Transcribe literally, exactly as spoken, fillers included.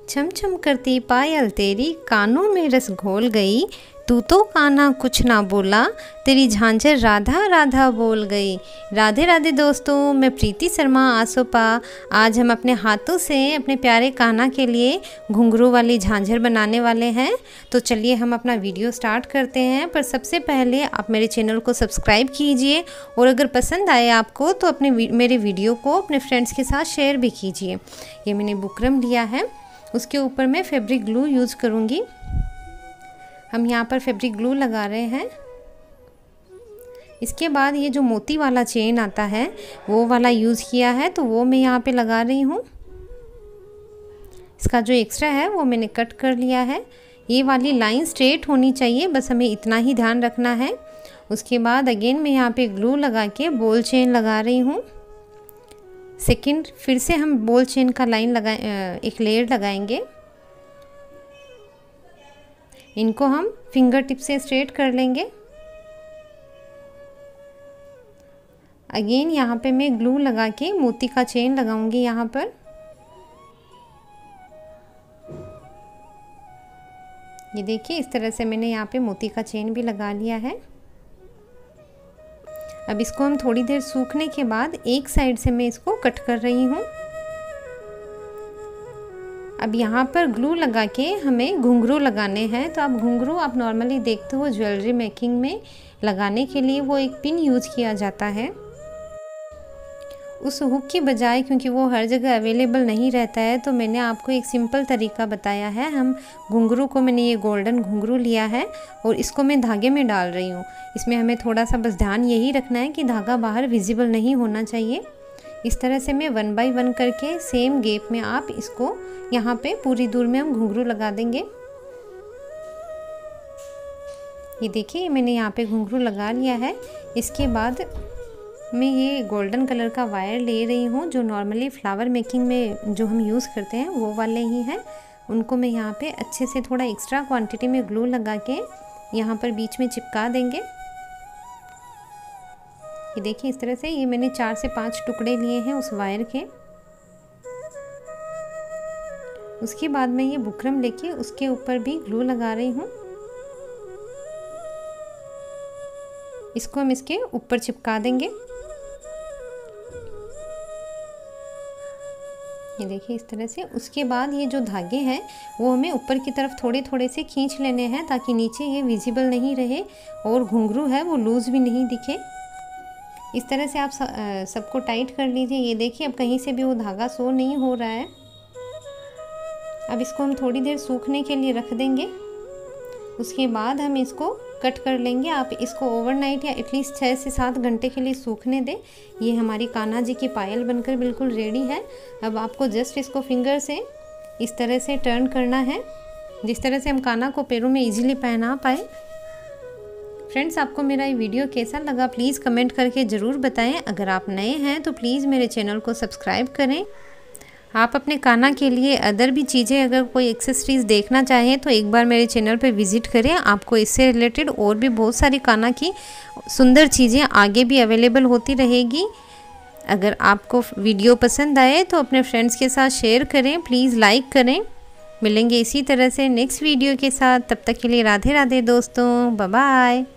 छम छम करती पायल तेरी कानों में रस घोल गई, तू तो कान्हा कुछ ना बोला, तेरी झांझर राधा राधा बोल गई। राधे राधे दोस्तों, मैं प्रीति शर्मा आसोपा। आज हम अपने हाथों से अपने प्यारे कान्हा के लिए घुंघरू वाली झांझर बनाने वाले हैं। तो चलिए हम अपना वीडियो स्टार्ट करते हैं। पर सबसे पहले आप मेरे चैनल को सब्सक्राइब कीजिए और अगर पसंद आए आपको तो अपने मेरे वीडियो को अपने फ्रेंड्स के साथ शेयर भी कीजिए। ये मैंने बुकरम लिया है, उसके ऊपर मैं फैब्रिक ग्लू यूज़ करूँगी। हम यहाँ पर फैब्रिक ग्लू लगा रहे हैं। इसके बाद ये जो मोती वाला चेन आता है वो वाला यूज़ किया है, तो वो मैं यहाँ पे लगा रही हूँ। इसका जो एक्स्ट्रा है वो मैंने कट कर लिया है। ये वाली लाइन स्ट्रेट होनी चाहिए, बस हमें इतना ही ध्यान रखना है। उसके बाद अगेन मैं यहाँ पे ग्लू लगा के बॉल चेन लगा रही हूँ। सेकंड फिर से हम बॉल चेन का लाइन लगा एक लेयर लगाएंगे। इनको हम फिंगर टिप से स्ट्रेट कर लेंगे। अगेन यहाँ पे मैं ग्लू लगा के मोती का चेन लगाऊंगी यहाँ पर। ये देखिए इस तरह से मैंने यहाँ पे मोती का चेन भी लगा लिया है। अब इसको हम थोड़ी देर सूखने के बाद एक साइड से मैं इसको कट कर रही हूँ। अब यहाँ पर ग्लू लगा के हमें घुंघरू लगाने हैं। तो आप घुंघरू आप नॉर्मली देखते हो ज्वेलरी मेकिंग में लगाने के लिए वो एक पिन यूज़ किया जाता है। उस हुक की बजाय क्योंकि वो हर जगह अवेलेबल नहीं रहता है तो मैंने आपको एक सिंपल तरीका बताया है। हम घुंघरू को मैंने ये गोल्डन घुंघरू लिया है और इसको मैं धागे में डाल रही हूँ। इसमें हमें थोड़ा सा बस ध्यान यही रखना है कि धागा बाहर विजिबल नहीं होना चाहिए। इस तरह से मैं वन बाय वन करके सेम गैप में आप इसको यहाँ पे पूरी दूर में हम घुंघरू लगा देंगे। ये देखिए मैंने यहाँ पे घुंघरू लगा लिया है। इसके बाद मैं ये गोल्डन कलर का वायर ले रही हूँ, जो नॉर्मली फ्लावर मेकिंग में जो हम यूज़ करते हैं वो वाले ही हैं। उनको मैं यहाँ पे अच्छे से थोड़ा एक्स्ट्रा क्वांटिटी में ग्लू लगा के यहाँ पर बीच में चिपका देंगे। ये देखिए इस तरह से ये मैंने चार से पांच टुकड़े लिए हैं उस वायर के। उसके बाद मैं ये बुकरम लेके उसके ऊपर भी ग्लू लगा रही हूँ। इसको हम इसके ऊपर चिपका देंगे। ये देखिए इस तरह से। उसके बाद ये जो धागे हैं वो हमें ऊपर की तरफ थोड़े थोड़े से खींच लेने हैं ताकि नीचे ये विजिबल नहीं रहे और घुंघरू है वो लूज़ भी नहीं दिखे। इस तरह से आप सबको टाइट कर लीजिए। ये देखिए अब कहीं से भी वो धागा शो नहीं हो रहा है। अब इसको हम थोड़ी देर सूखने के लिए रख देंगे। उसके बाद हम इसको कट कर लेंगे। आप इसको ओवरनाइट या एटलीस्ट छः से सात घंटे के लिए सूखने दें। ये हमारी कान्हा जी की पायल बनकर बिल्कुल रेडी है। अब आपको जस्ट इसको फिंगर से इस तरह से टर्न करना है, जिस तरह से हम कान्हा को पैरों में इजीली पहना पाए। फ्रेंड्स, आपको मेरा ये वीडियो कैसा लगा प्लीज़ कमेंट करके ज़रूर बताएं। अगर आप नए हैं तो प्लीज़ मेरे चैनल को सब्सक्राइब करें। आप अपने कान्हा के लिए अदर भी चीज़ें अगर कोई एक्सेसरीज़ देखना चाहें तो एक बार मेरे चैनल पर विज़िट करें। आपको इससे रिलेटेड और भी बहुत सारी कान्हा की सुंदर चीज़ें आगे भी अवेलेबल होती रहेगी। अगर आपको वीडियो पसंद आए तो अपने फ्रेंड्स के साथ शेयर करें, प्लीज़ लाइक करें। मिलेंगे इसी तरह से नेक्स्ट वीडियो के साथ। तब तक के लिए राधे राधे दोस्तों, बाय बाय।